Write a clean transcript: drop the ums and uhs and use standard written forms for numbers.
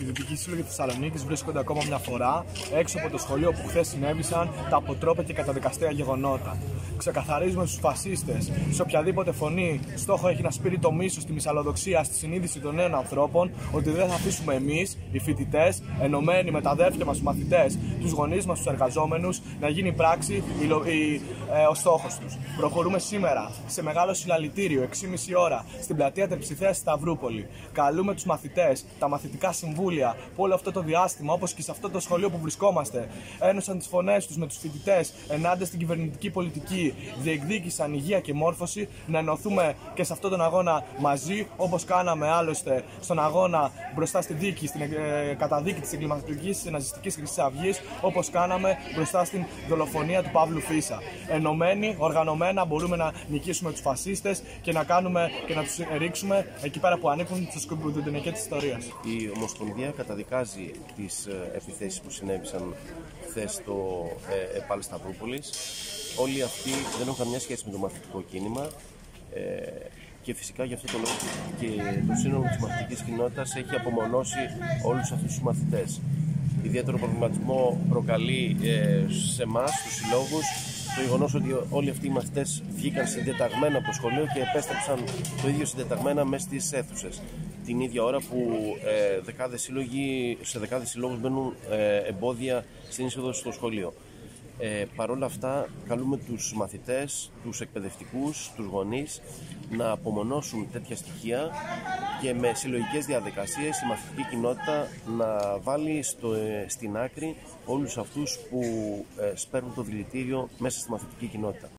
Φοιτητικοί Σύλλογοι Θεσσαλονίκης βρίσκονται ακόμα μια φορά έξω από το σχολείο που χθες συνέβησαν τα αποτρόπαια και καταδικαστέα γεγονότα. Ξεκαθαρίζουμε στους φασίστες, σε οποιαδήποτε φωνή στόχο έχει να σπείρει το μίσος, τη μυσαλλοδοξία στη συνείδηση των νέων ανθρώπων, ότι δεν θα αφήσουμε εμείς, οι φοιτητές, ενωμένοι με τα αδέρφια μας, τους μαθητές, τους γονείς μας, τους εργαζόμενους, να γίνει πράξη ο στόχος τους. Προχωρούμε σήμερα σε μεγάλο συλλαλητήριο, 6,5 ώρα, στην πλατεία Τερψιθέας Σταυρούπολη. Καλούμε τους μαθητές, τα μαθητικά συμβούλια που όλο αυτό το διάστημα, όπως και σε αυτό το σχολείο που βρισκόμαστε, ένωσαν τις φωνές τους με τους φοιτητές ενάντια στην κυβερνητική πολιτική, διεκδίκησαν υγεία και μόρφωση, να ενωθούμε και σε αυτόν τον αγώνα μαζί, όπως κάναμε άλλωστε στον αγώνα μπροστά στη δίκη, στην καταδίκη της εγκληματικής ναζιστικής Χρυσής Αυγής, όπως κάναμε μπροστά στην δολοφονία του Παύλου Φίσα. Ενωμένοι, οργανωμένα, μπορούμε να νικήσουμε τους φασίστες και να τους ρίξουμε εκεί πέρα που ανήκουν στο σκουπιδοντενεκέ της ιστορίας. Η Ομοσπονδία καταδικάζει τις επιθέσεις που συνέβησαν χθες στο ΕΠΑΛ Σταυρούπολης. Όλοι αυτοί δεν έχουν καμιά σχέση με το μαθητικό κίνημα και φυσικά γι' αυτό το λόγο και το σύνολο της μαθητικής κοινότητας έχει απομονώσει όλους αυτούς τους μαθητές. Ιδιαίτερο προβληματισμό προκαλεί σε εμάς, τους συλλόγους, το γεγονός ότι όλοι αυτοί οι μαθητές βγήκαν συντεταγμένα από το σχολείο και επέστρεψαν το ίδιο συντεταγμένα μέσα στις αίθουσες. Την ίδια ώρα που σε δεκάδες συλλόγους μπαίνουν εμπόδια στην είσοδο στο σχολείο. Παρ' όλα αυτά, καλούμε τους μαθητές, τους εκπαιδευτικούς, τους γονείς να απομονώσουν τέτοια στοιχεία και με συλλογικές διαδικασίες η μαθητική κοινότητα να βάλει στην άκρη όλους αυτούς που σπέρνουν το δηλητήριο μέσα στη μαθητική κοινότητα.